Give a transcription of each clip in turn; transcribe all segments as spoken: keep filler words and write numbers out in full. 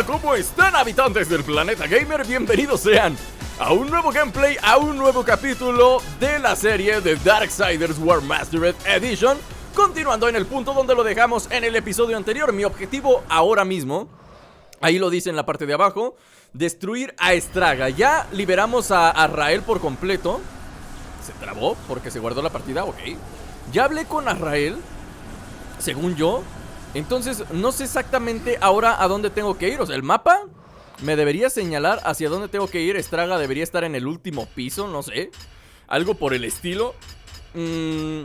Hola, ¿cómo están, habitantes del planeta gamer? Bienvenidos sean a un nuevo gameplay, a un nuevo capítulo de la serie de Darksiders War Mastered Edition. Continuando en el punto donde lo dejamos en el episodio anterior. Mi objetivo ahora mismo, ahí lo dice en la parte de abajo, destruir a Estraga. Ya liberamos a Azrael por completo. Se trabó porque se guardó la partida, ok. Ya hablé con Azrael, según yo. Entonces no sé exactamente ahora a dónde tengo que ir. O sea, el mapa me debería señalar hacia dónde tengo que ir. Estraga debería estar en el último piso, no sé, algo por el estilo. mm,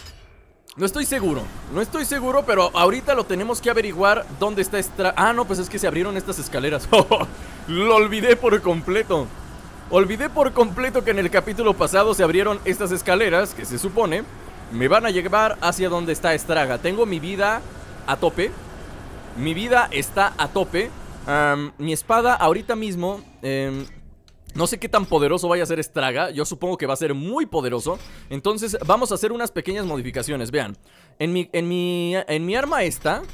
No estoy seguro, no estoy seguro, pero ahorita lo tenemos que averiguar. ¿Dónde está Estraga? Ah, no, pues es que se abrieron estas escaleras. Lo olvidé por completo. Olvidé por completo que en el capítulo pasado se abrieron estas escaleras, que se supone me van a llevar hacia donde está Estraga. Tengo mi vida a tope. Mi vida está a tope. um, Mi espada ahorita mismo um, no sé qué tan poderoso vaya a ser Estraga. Yo supongo que va a ser muy poderoso. Entonces vamos a hacer unas pequeñas modificaciones. Vean, en mi, en mi, en mi arma esta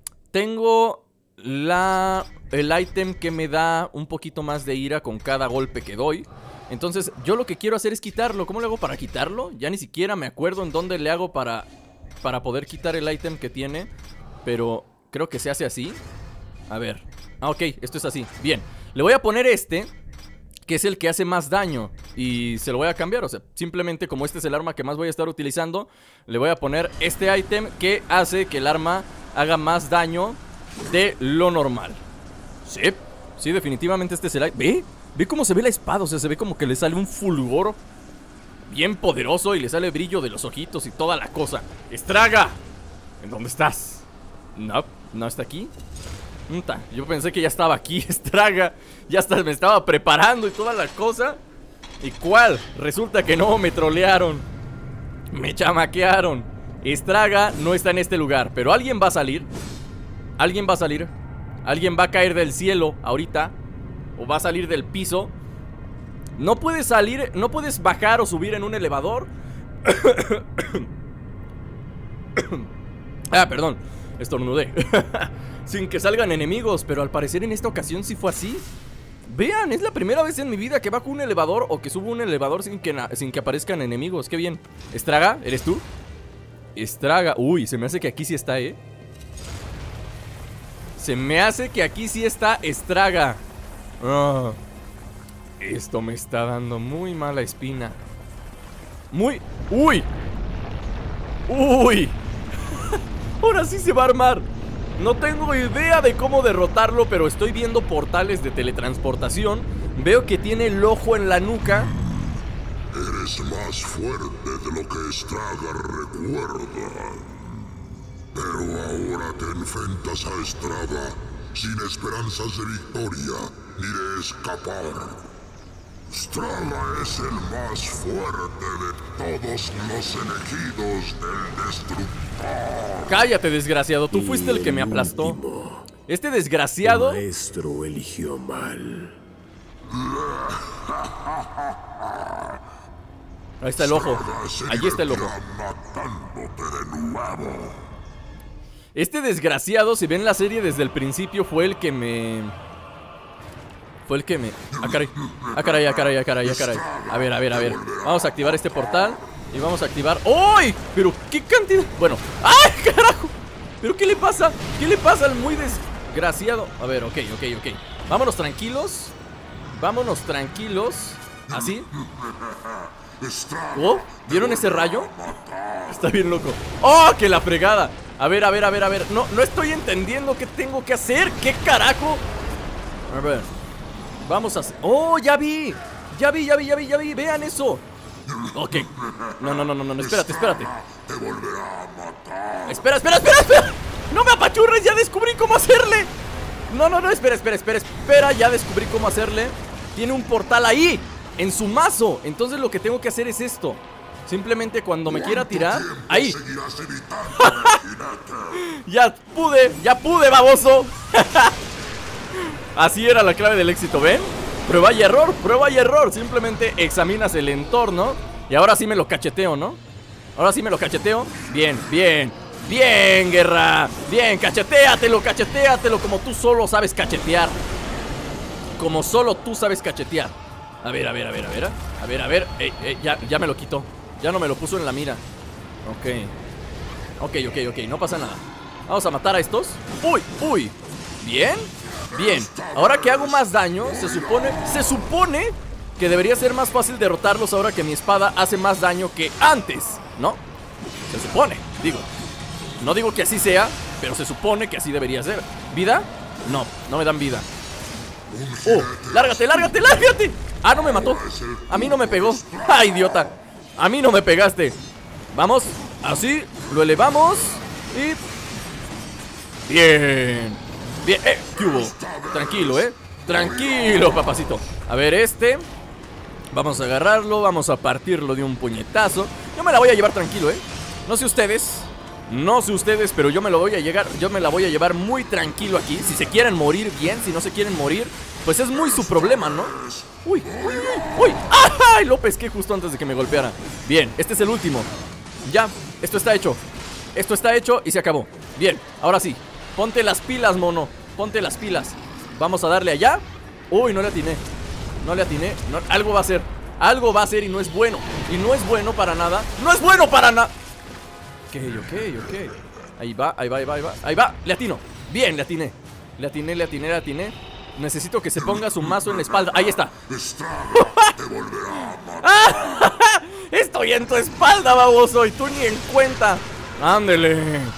tengo la, el ítem que me da un poquito más de ira con cada golpe que doy. Entonces yo lo que quiero hacer es quitarlo. ¿Cómo le hago para quitarlo? Ya ni siquiera me acuerdo en dónde le hago para, para poder quitar el ítem que tiene. Pero creo que se hace así. A ver. Ah, ok, esto es así. Bien, le voy a poner este, que es el que hace más daño, y se lo voy a cambiar. O sea, simplemente como este es el arma que más voy a estar utilizando, le voy a poner este ítem que hace que el arma haga más daño de lo normal. Sí, sí, definitivamente este es el ítem. ¿Ve? ¿Ve cómo se ve la espada? O sea, se ve como que le sale un fulgor bien poderoso y le sale brillo de los ojitos y toda la cosa. ¡Estraga! ¿En dónde estás? No, no está aquí. Yo pensé que ya estaba aquí, Estraga. Ya hasta me estaba preparando y toda la cosa. ¿Y cuál? Resulta que no, me trolearon. Me chamaquearon. Estraga no está en este lugar, pero alguien va a salir. Alguien va a salir. Alguien va a caer del cielo ahorita, o va a salir del piso. No puedes salir, no puedes bajar o subir en un elevador. Ah, perdón, estornudé. Sin que salgan enemigos, pero al parecer en esta ocasión sí fue así. Vean, es la primera vez en mi vida que bajo un elevador o que subo un elevador sin que, sin que aparezcan enemigos. Qué bien. Estraga, ¿eres tú? Estraga, uy, se me hace que aquí sí está, eh Se me hace que aquí sí está Estraga. oh, Esto me está dando muy mala espina. Muy, uy Uy Ahora sí se va a armar. No tengo idea de cómo derrotarlo, pero estoy viendo portales de teletransportación. Veo que tiene el ojo en la nuca. Eres más fuerte de lo que Estraga recuerda. Pero ahora te enfrentas a Estraga sin esperanzas de victoria ni de escapar. Estraga es el más fuerte de todos los elegidos del Destructor. Cállate, desgraciado, tú fuiste el que me aplastó. Este desgraciado. El maestro eligió mal. Ahí está el ojo. Allí está el ojo. Matándote de nuevo. Este desgraciado, si ven la serie desde el principio, fue el que me... Fue el que me... Ah, caray. Ah, caray, ah, caray, ah, caray, ah, caray. A ver, a ver, a ver. Vamos a activar este portal. Y vamos a activar... ¡Uy! Pero qué cantidad... Bueno. ¡Ay, carajo! ¿Pero qué le pasa? ¿Qué le pasa al muy desgraciado? A ver, ok, ok, ok. Vámonos tranquilos. Vámonos tranquilos. Así. ¿Oh? ¿Vieron ese rayo? Está bien loco. ¡Oh, que la fregada! A ver, a ver, a ver, a ver. No, no estoy entendiendo qué tengo que hacer. ¿Qué carajo? A ver. Vamos a hacer... ¡Oh, ya vi! Ya vi, ya vi, ya vi, ya vi. Vean eso. Ok. No, no, no, no, no. Espérate, espérate. Te volverá a matar. Espera, espera, espera, espera. No me apachurres, ya descubrí cómo hacerle. No, no, no, espera, espera, espera, espera. Ya descubrí cómo hacerle. Tiene un portal ahí, en su mazo. Entonces lo que tengo que hacer es esto. Simplemente cuando me quiera tirar... ¡Ahí! Ya pude, ya pude, baboso. Así era la clave del éxito, ¿ven? Prueba y error, prueba y error. Simplemente examinas el entorno. Y ahora sí me lo cacheteo, ¿no? Ahora sí me lo cacheteo. Bien, bien. Bien, guerra. Bien, cachetéatelo, cachetéatelo como tú solo sabes cachetear. Como solo tú sabes cachetear. A ver, a ver, a ver, a ver. A ver, a ver. Ey, ey, ya, ya me lo quitó. Ya no me lo puso en la mira. Ok. Ok, ok, ok. No pasa nada. Vamos a matar a estos. Uy, uy. Bien. Bien. Ahora que hago más daño, se supone... Se supone que debería ser más fácil derrotarlos ahora que mi espada hace más daño que antes, ¿no? Se supone, digo. No digo que así sea, pero se supone que así debería ser. ¿Vida? No, no me dan vida. ¡Oh! ¡Lárgate, lárgate, lárgate! ¡Ah, no me mató! A mí no me pegó. ¡Ah, idiota! A mí no me pegaste. Vamos, así, lo elevamos y... Bien. Bien, eh, ¿qué hubo? Tranquilo, eh. Tranquilo, papacito. A ver, este. Vamos a agarrarlo, vamos a partirlo de un puñetazo. Yo me la voy a llevar tranquilo, eh. No sé ustedes. No sé ustedes, pero yo me lo voy a llegar, yo me la voy a llevar muy tranquilo aquí. Si se quieren morir, bien. Si no se quieren morir, pues es muy su problema, ¿no? Uy, uy, uy, uy. ¡Ay! Lo pesqué justo antes de que me golpeara. Bien, este es el último. Ya, esto está hecho. Esto está hecho y se acabó. Bien, ahora sí. Ponte las pilas, mono. Ponte las pilas. Vamos a darle allá. Uy, no le atiné. No le atiné. No, algo va a ser. Algo va a ser y no es bueno. Y no es bueno para nada. ¡No es bueno para nada! Ok, ok, ok. Ahí va, ahí va, ahí va, ahí va. Ahí va, le atino. Bien, le atiné. Le atiné, le atiné, le atiné. Necesito que se ponga su mazo en la espalda. Ahí está. Estoy en tu espalda, baboso. Y tú ni en cuenta. Ándele.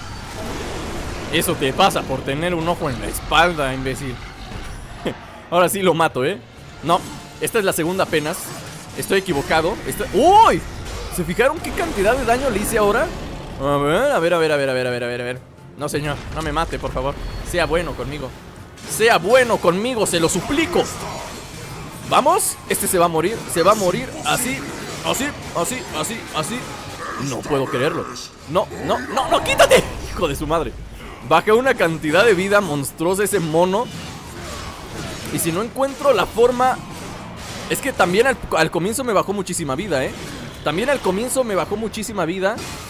Eso te pasa por tener un ojo en la espalda, imbécil. Ahora sí lo mato, ¿eh? No, esta es la segunda apenas. Estoy equivocado. Esta... ¡Uy! ¿Se fijaron qué cantidad de daño le hice ahora? A ver, a ver, a ver, a ver, a ver, a ver, a ver, a ver. No, señor, no me mate, por favor. Sea bueno conmigo. Sea bueno conmigo, se lo suplico. Vamos, este se va a morir. Se va a morir así, así, así, así, así. No puedo creerlo. No, no, no, no, quítate. Hijo de su madre. Baja una cantidad de vida monstruosa ese mono. Y si no encuentro la forma... Es que también al, al comienzo me bajó muchísima vida, ¿eh? También al comienzo me bajó muchísima vida.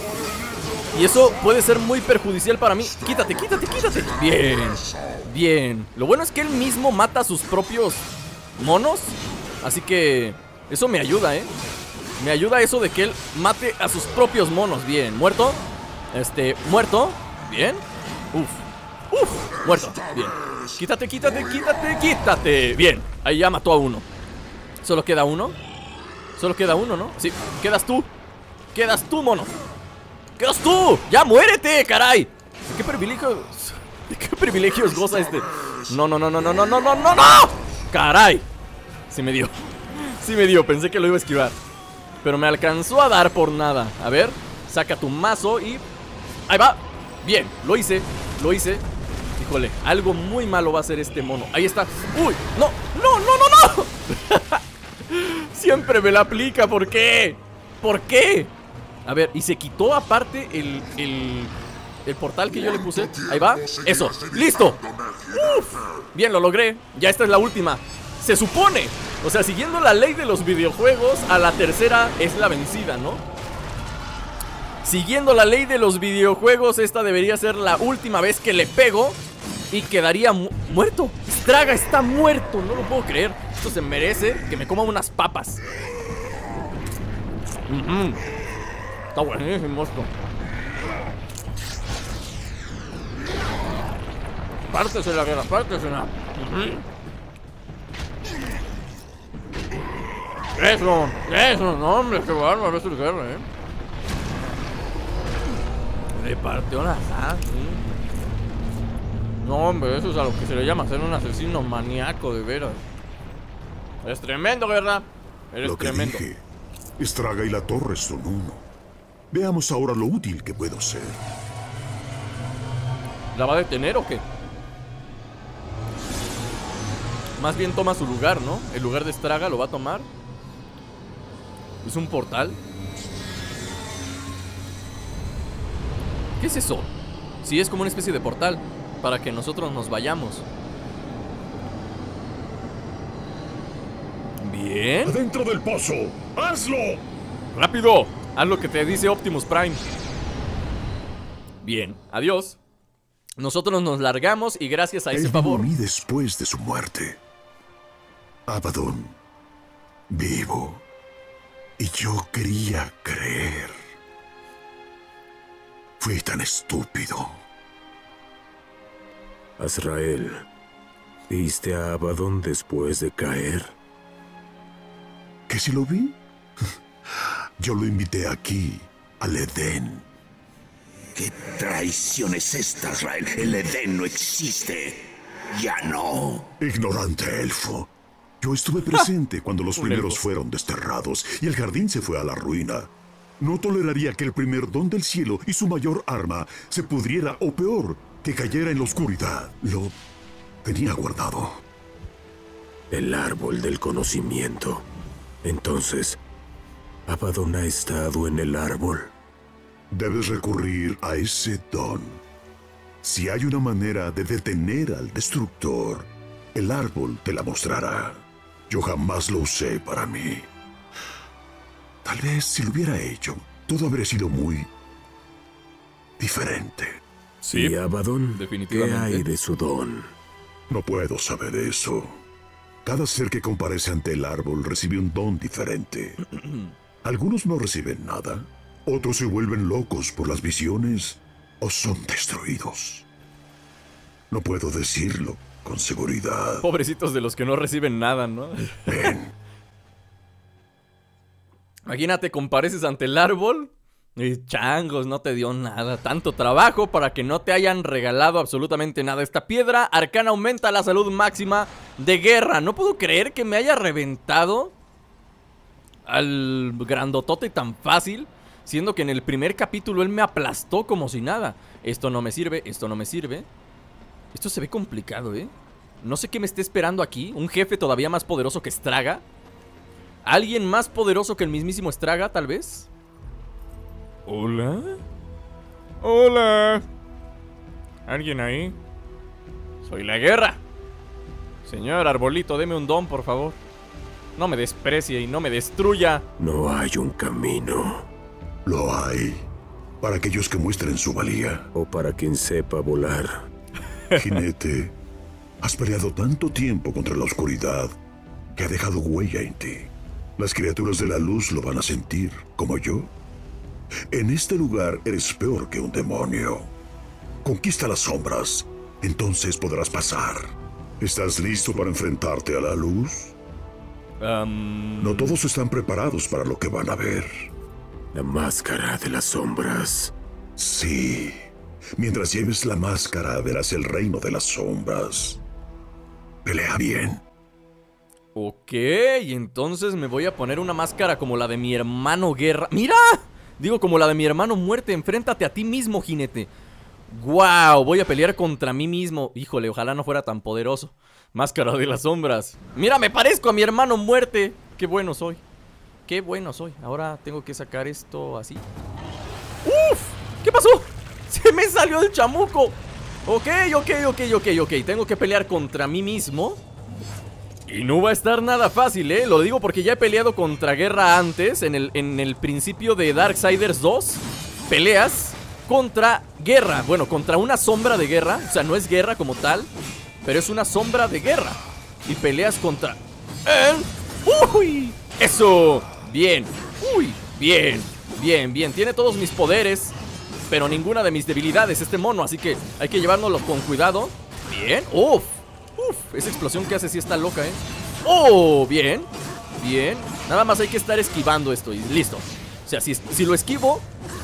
Y eso puede ser muy perjudicial para mí. Quítate, quítate, quítate. Bien, bien. Lo bueno es que él mismo mata a sus propios monos. Así que eso me ayuda, ¿eh? Me ayuda eso de que él mate a sus propios monos. Bien, muerto. Este, muerto. Bien. Uf, uf, muerto. Bien. Quítate, quítate, quítate, quítate. Bien, ahí ya mató a uno. Solo queda uno. Solo queda uno, ¿no? Sí, quedas tú. Quedas tú, mono. ¡Quedas tú! ¡Ya muérete, caray! ¿De qué privilegios? ¿De qué privilegios goza este? No, no, no, no, no, no, no, no, no, no. ¡Caray! Sí me dio. Sí me dio, pensé que lo iba a esquivar. Pero me alcanzó a dar por nada. A ver, saca tu mazo y... ¡Ahí va! Bien, lo hice, lo hice. Híjole, algo muy malo va a hacer este mono. Ahí está. ¡Uy! ¡No! ¡No, no, no, no! Siempre me la aplica, ¿por qué? ¿Por qué? A ver, y se quitó aparte el, el, el portal que yo le puse. Ahí va, eso, listo. Uf, bien, lo logré. Ya esta es la última. Se supone, o sea, siguiendo la ley de los videojuegos, a la tercera es la vencida, ¿no? Siguiendo la ley de los videojuegos, esta debería ser la última vez que le pego. Y quedaría mu muerto. Straga está muerto, no lo puedo creer. Esto se merece que me coma unas papas. Mm-hmm. Está buenísimo esto. Pártese la guerra, pártese la. Uh-huh. Eso, eso, no, hombre, qué bárbaro, eso es guerra, eh. Le partió la sangre. No, hombre, eso es a lo que se le llama ser un asesino maníaco, de veras. Eres tremendo, ¿verdad? Eres lo que tremendo. Dije, Straga y la torre son uno. Veamos ahora lo útil que puedo ser. ¿La va a detener o qué? Más bien toma su lugar, ¿no? El lugar de Straga lo va a tomar. ¿Es un portal? ¿Qué es eso? Sí, es como una especie de portal para que nosotros nos vayamos. Bien. ¡Adentro del pozo! ¡Hazlo! ¡Rápido! Haz lo que te dice Optimus Prime. Bien, adiós. Nosotros nos largamos y gracias a ese Él favor... vino a mí después de su muerte. Abaddon, vivo. Y yo quería creer. Fui tan estúpido. Azrael, ¿viste a Abaddon después de caer? ¿Que si lo vi? Yo lo invité aquí, al Edén. ¿Qué traición es esta, Azrael? El Edén no existe. Ya no. Ignorante elfo. Yo estuve presente cuando los Un primeros elfo. fueron desterrados y el jardín se fue a la ruina. No toleraría que el primer don del cielo y su mayor arma se pudriera o peor, que cayera en la oscuridad. Lo tenía guardado. El árbol del conocimiento. Entonces, Abaddon ha estado en el árbol. Debes recurrir a ese don. Si hay una manera de detener al destructor, el árbol te la mostrará. Yo jamás lo usé para mí. Tal vez si lo hubiera hecho, todo habría sido muy diferente. Sí, ¿Y Abaddon? ¿Qué definitivamente. hay de su don? No puedo saber eso. Cada ser que comparece ante el árbol recibe un don diferente. Algunos no reciben nada. Otros se vuelven locos por las visiones o son destruidos. No puedo decirlo con seguridad. Pobrecitos de los que no reciben nada, ¿no? Ven, Imagínate, compareces ante el árbol y changos, no te dio nada. Tanto trabajo para que no te hayan regalado absolutamente nada. Esta piedra arcana aumenta la salud máxima de guerra. No puedo creer que me haya reventado al grandotote tan fácil, siendo que en el primer capítulo él me aplastó como si nada. Esto no me sirve, esto no me sirve. Esto se ve complicado, ¿eh? No sé qué me esté esperando aquí. Un jefe todavía más poderoso que Straga. ¿Alguien más poderoso que el mismísimo Straga, tal vez? ¿Hola? ¿Hola? ¿Alguien ahí? Soy la guerra. Señor Arbolito, deme un don, por favor. No me desprecie y no me destruya. No hay un camino. lo hay. Para aquellos que muestren su valía. O para quien sepa volar. Jinete, has peleado tanto tiempo contra la oscuridad que ha dejado huella en ti. Las criaturas de la luz lo van a sentir, como yo. En este lugar eres peor que un demonio. Conquista las sombras, entonces podrás pasar. ¿Estás listo para enfrentarte a la luz? Um... No todos están preparados para lo que van a ver. La máscara de las sombras. Sí. Mientras lleves la máscara, verás el reino de las sombras. Pelea bien. Ok, entonces me voy a poner una máscara como la de mi hermano Guerra. ¡Mira! Digo, como la de mi hermano Muerte. Enfréntate a ti mismo, jinete. ¡Guau! Voy a pelear contra mí mismo. Híjole, ojalá no fuera tan poderoso. Máscara de las sombras. ¡Mira, me parezco a mi hermano Muerte! ¡Qué bueno soy! ¡Qué bueno soy! Ahora tengo que sacar esto así. ¡Uf! ¿Qué pasó? ¡Se me salió el chamuco! Ok, ok, ok, ok, ok. Tengo que pelear contra mí mismo. Y no va a estar nada fácil, ¿eh? Lo digo porque ya he peleado contra Guerra antes. En el, en el principio de Darksiders dos. Peleas contra Guerra. Bueno, contra una sombra de Guerra. O sea, no es Guerra como tal, pero es una sombra de Guerra. Y peleas contra... ¿Eh? ¡Uy! ¡Eso! Bien. ¡Uy! Bien. Bien, bien. Tiene todos mis poderes, pero ninguna de mis debilidades este mono. Así que hay que llevárnoslo con cuidado. Bien. ¡Uf! Uf, esa explosión que hace sí está loca, ¿eh? ¡Oh! Bien, bien. Nada más hay que estar esquivando esto y listo. O sea, si, si lo esquivo,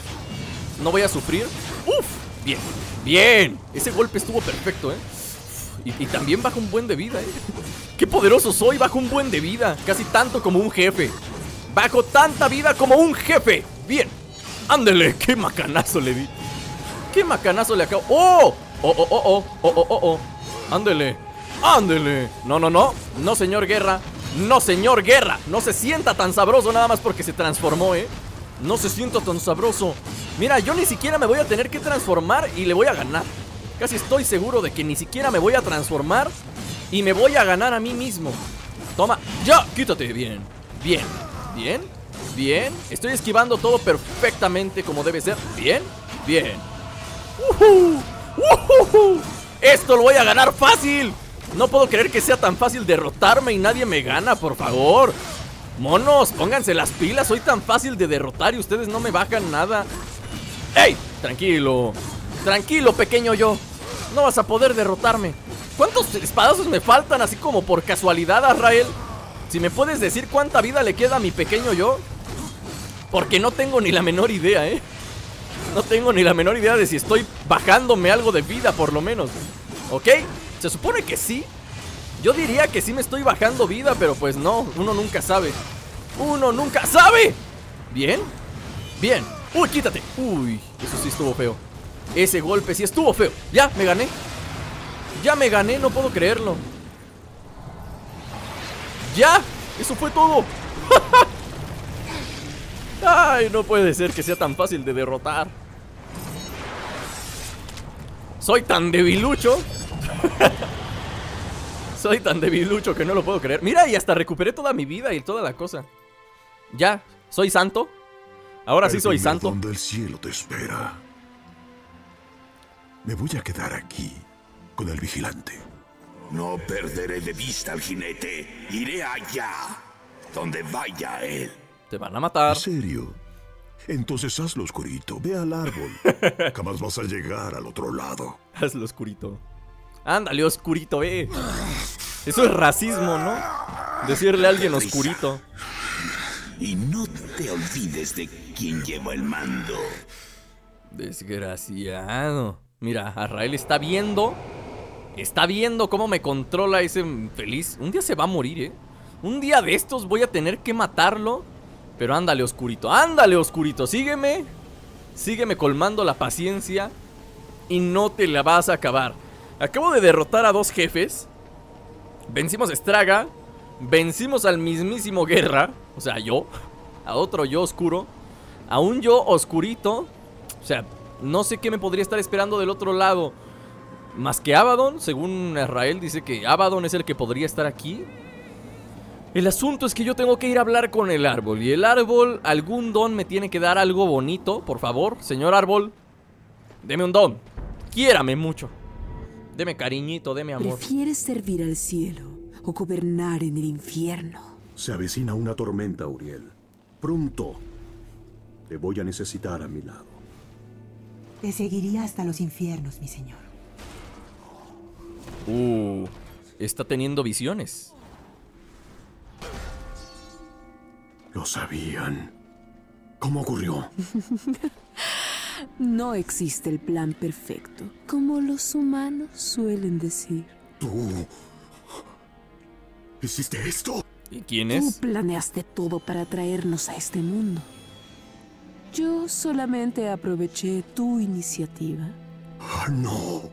no voy a sufrir. ¡Uf! Bien, bien. Ese golpe estuvo perfecto, ¿eh? Y, y también baja un buen de vida, ¿eh? ¡Qué poderoso soy! Bajo un buen de vida. Casi tanto como un jefe. Bajo tanta vida como un jefe. Bien. Ándele, qué macanazo le di. Qué macanazo le acabo. ¡Oh! ¡Oh, oh, oh, oh! ¡Oh, oh, oh, oh! Ándele. ¡Ándele! No, no, no. No, señor Guerra. No, señor Guerra. No se sienta tan sabroso nada más porque se transformó, ¿eh? No se sienta tan sabroso. Mira, yo ni siquiera me voy a tener que transformar y le voy a ganar. Casi estoy seguro de que ni siquiera me voy a transformar y me voy a ganar a mí mismo. Toma. ¡Ya! Quítate. Bien. Bien. Bien. Bien. Estoy esquivando todo perfectamente como debe ser. Bien. Bien. ¡Uhu! ¡Uhu! Esto lo voy a ganar fácil. No puedo creer que sea tan fácil derrotarme y nadie me gana, por favor. Monos, pónganse las pilas. Soy tan fácil de derrotar y ustedes no me bajan nada. ¡Ey! Tranquilo. Tranquilo, pequeño yo. No vas a poder derrotarme. ¿Cuántos espadazos me faltan así como por casualidad, Azrael? Si me puedes decir cuánta vida le queda a mi pequeño yo. Porque no tengo ni la menor idea, ¿eh? No tengo ni la menor idea de si estoy bajándome algo de vida, por lo menos. ¿Ok? Se supone que sí. Yo diría que sí me estoy bajando vida, pero pues no, uno nunca sabe. Uno nunca sabe. Bien. Bien. Uy, quítate. Uy, eso sí estuvo feo. Ese golpe sí estuvo feo. Ya, me gané. Ya me gané, no puedo creerlo. Ya, eso fue todo. Ay, no puede ser que sea tan fácil de derrotar. Soy tan debilucho. Soy tan debilucho que no lo puedo creer. Mira, y hasta recuperé toda mi vida y toda la cosa. Ya, soy santo. Ahora sí soy santo. Donde el cielo te espera. Me voy a quedar aquí con el vigilante. No perderé de vista al jinete. Iré allá, donde vaya él. Te van a matar. ¿En serio? Entonces hazlo oscurito. Ve al árbol. Jamás vas a llegar al otro lado. Hazlo oscurito. Ándale, oscurito, ve. Eso es racismo, ¿no? Decirle a alguien oscurito. Y no te olvides de quién lleva el mando. Desgraciado. Mira, Azrael está viendo. Está viendo cómo me controla ese infeliz. Un día se va a morir, ¿eh? Un día de estos voy a tener que matarlo. Pero ándale, oscurito. Ándale, oscurito. Sígueme. Sígueme colmando la paciencia. Y no te la vas a acabar. Acabo de derrotar a dos jefes. Vencimos a Straga. Vencimos al mismísimo Guerra. O sea, yo. A otro yo oscuro. A un yo oscurito. O sea, no sé qué me podría estar esperando del otro lado. Más que Abaddon. Según Azrael dice que Abaddon es el que podría estar aquí. El asunto es que yo tengo que ir a hablar con el árbol. Y el árbol, algún don me tiene que dar algo bonito. Por favor, señor árbol, deme un don. Quiérame mucho. Deme cariñito, deme amor. ¿Prefieres servir al cielo o gobernar en el infierno? Se avecina una tormenta, Uriel. Pronto te voy a necesitar a mi lado. Te seguiría hasta los infiernos, mi señor. Uh, está teniendo visiones. Lo sabían. ¿Cómo ocurrió? No existe el plan perfecto, como los humanos suelen decir. ¿Tú hiciste esto? ¿Y quién Tú es? planeaste todo para traernos a este mundo. Yo solamente aproveché tu iniciativa. Ah, no.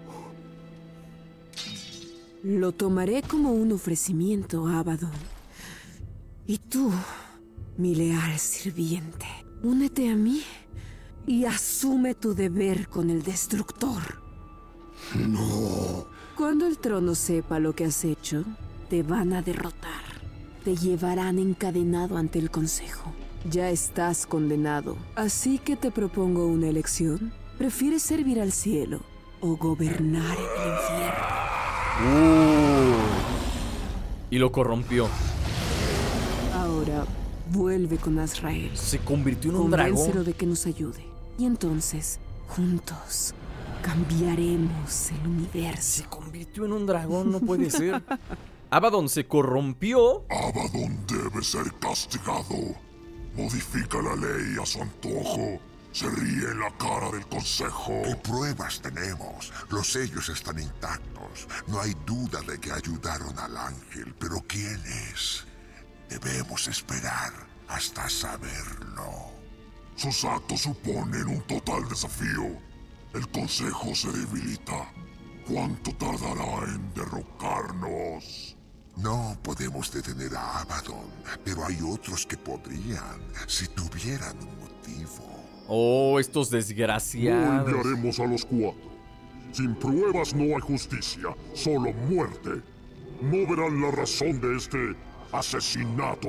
Lo tomaré como un ofrecimiento, Abaddon. Y tú, mi leal sirviente, únete a mí y asume tu deber con el Destructor. No. Cuando el trono sepa lo que has hecho, te van a derrotar. Te llevarán encadenado ante el Consejo. Ya estás condenado, así que te propongo una elección. ¿Prefieres servir al cielo o gobernar en el infierno? Uh, y lo corrompió. Ahora, vuelve con Azrael. Se convirtió en un Convéncelo dragón. de que nos ayude. Y entonces, juntos, cambiaremos el universo. Se convirtió en un dragón, no puede ser. Abaddon se corrompió. Abaddon debe ser castigado. Modifica la ley a su antojo. Se ríe en la cara del consejo. ¿Qué pruebas tenemos? Los sellos están intactos. No hay duda de que ayudaron al ángel. Pero ¿quién es? Debemos esperar hasta saberlo. Sus actos suponen un total desafío. El consejo se debilita. ¿Cuánto tardará en derrocarnos? No podemos detener a Abaddon, pero hay otros que podrían, si tuvieran un motivo. Oh, estos No desgraciados. enviaremos a los cuatro. Sin pruebas no hay justicia, solo muerte. No verán la razón de este asesinato.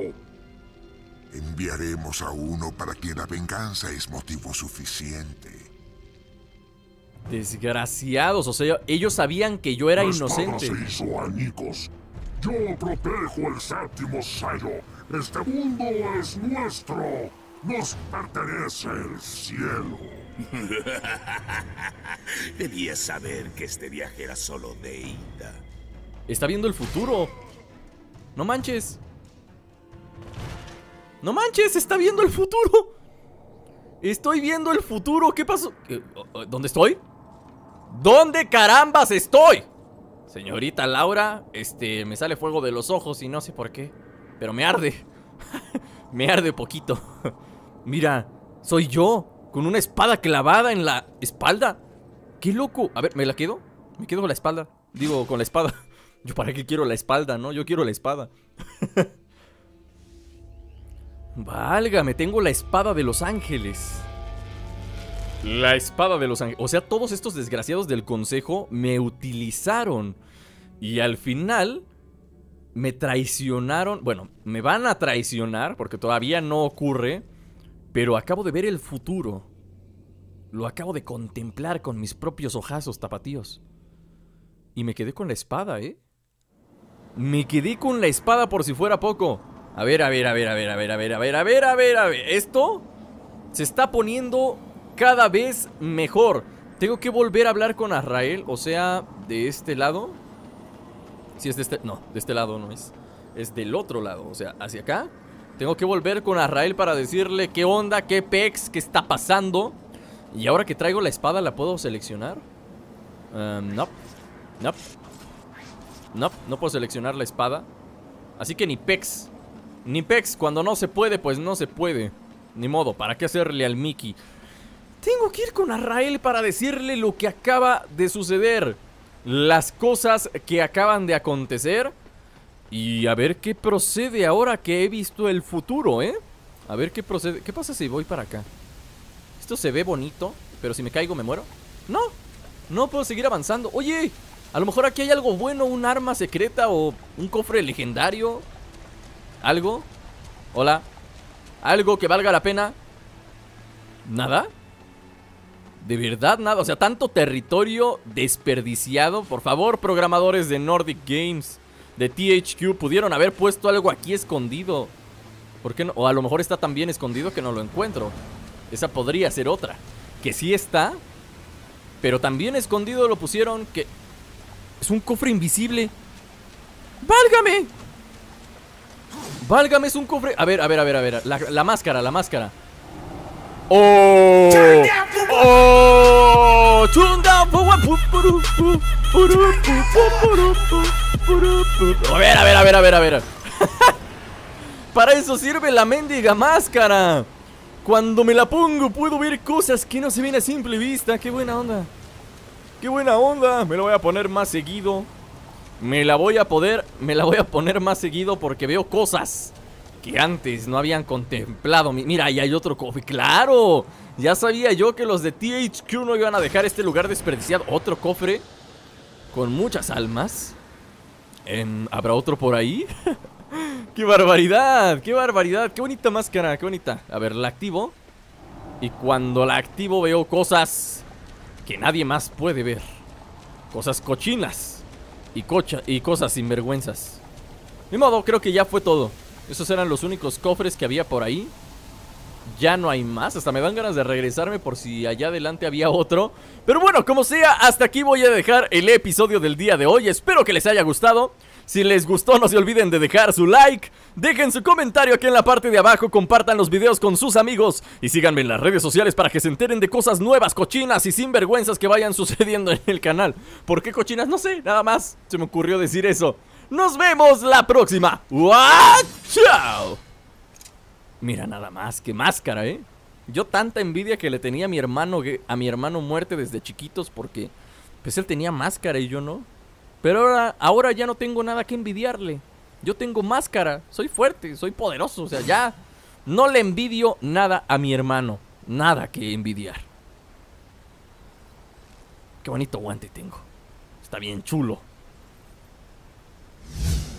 Enviaremos a uno para quien la venganza es motivo suficiente. Desgraciados, o sea, ellos sabían que yo era La inocente. espada se hizo añicos. Yo protejo el séptimo sello. Este mundo es nuestro. Nos pertenece el cielo. Debías saber que este viaje era solo de ida. Está viendo el futuro. No manches. No manches, está viendo el futuro. Estoy viendo el futuro. ¿Qué pasó? ¿Dónde estoy? ¿Dónde carambas estoy? Señorita Laura, este, me sale fuego de los ojos y no sé por qué, pero me arde. Me arde poquito. Mira, soy yo, con una espada clavada en la espalda. ¡Qué loco! A ver, ¿me la quedo? Me quedo con la espalda. Digo, con la espada. Yo para qué quiero la espalda, ¿no? Yo quiero la espada. Válgame, tengo la espada de los ángeles. La espada de los ángeles. O sea, todos estos desgraciados del consejo me utilizaron. Y al final me traicionaron. Bueno, me van a traicionar porque todavía no ocurre. Pero acabo de ver el futuro. Lo acabo de contemplar con mis propios ojazos tapatíos. Y me quedé con la espada, ¿eh? Me quedé con la espada por si fuera poco. A ver, a ver, a ver, a ver, a ver, a ver, a ver, a ver, a ver, a ver. Esto se está poniendo cada vez mejor. Tengo que volver a hablar con Azrael. O sea, de este lado. Si es de este... No, de este lado no es. Es del otro lado, o sea, hacia acá. Tengo que volver con Azrael para decirle qué onda, qué pex, qué está pasando. Y ahora que traigo la espada, ¿la puedo seleccionar? Um, no. No. No, no puedo seleccionar la espada. Así que ni pex. Ni pex, cuando no se puede, pues no se puede. Ni modo, ¿para qué hacerle al Mickey? Tengo que ir con Azrael para decirle lo que acaba de suceder. Las cosas que acaban de acontecer. Y a ver qué procede ahora que he visto el futuro, ¿eh? A ver qué procede. ¿Qué pasa si voy para acá? Esto se ve bonito, pero si me caigo me muero. No, no puedo seguir avanzando. Oye, a lo mejor aquí hay algo bueno, un arma secreta o un cofre legendario. ¿Algo? Hola. ¿Algo que valga la pena? ¿Nada? De verdad nada, o sea, tanto territorio desperdiciado. Por favor, programadores de Nordic Games, de T H Q, pudieron haber puesto algo aquí escondido. ¿Por qué no? O a lo mejor está tan bien escondido que no lo encuentro. Esa podría ser otra. Que sí está, pero también escondido lo pusieron. Que es un cofre invisible. ¡Válgame! ¡Válgame, es un cofre! A ver, a ver, a ver, a ver. La, la máscara, la máscara. ¡Oh! ¡Oh! A ver, a ver, a ver, a ver, a ver. Para eso sirve la mendiga máscara. Cuando me la pongo puedo ver cosas que no se ven a simple vista. ¡Qué buena onda! ¡Qué buena onda! Me la voy a poner más seguido. Me la voy a poder... Me la voy a poner más seguido porque veo cosas que antes no habían contemplado. Mira, ahí hay otro cofre. ¡Claro! Ya sabía yo que los de T H Q no iban a dejar este lugar desperdiciado. Otro cofre con muchas almas. eh, ¿Habrá otro por ahí? ¡Qué barbaridad! ¡Qué barbaridad! ¡Qué bonita máscara! ¡Qué bonita! A ver, la activo. Y cuando la activo veo cosas que nadie más puede ver. Cosas cochinas. Y, cocha, y cosas sinvergüenzas. Ni modo, creo que ya fue todo. Esos eran los únicos cofres que había por ahí. Ya no hay más, hasta me dan ganas de regresarme por si allá adelante había otro. Pero bueno, como sea, hasta aquí voy a dejar el episodio del día de hoy. Espero que les haya gustado. Si les gustó, no se olviden de dejar su like. Dejen su comentario aquí en la parte de abajo. Compartan los videos con sus amigos. Y síganme en las redes sociales para que se enteren de cosas nuevas, cochinas y sinvergüenzas que vayan sucediendo en el canal. ¿Por qué cochinas? No sé, nada más se me ocurrió decir eso. Nos vemos la próxima. ¡Chao! Mira nada más, qué máscara, ¿eh? Yo tanta envidia que le tenía a mi hermano a mi hermano muerte desde chiquitos porque pues él tenía máscara y yo no. Pero ahora, ahora ya no tengo nada que envidiarle. Yo tengo máscara, soy fuerte, soy poderoso. O sea, ya no le envidio nada a mi hermano. Nada que envidiar. Qué bonito guante tengo. Está bien chulo.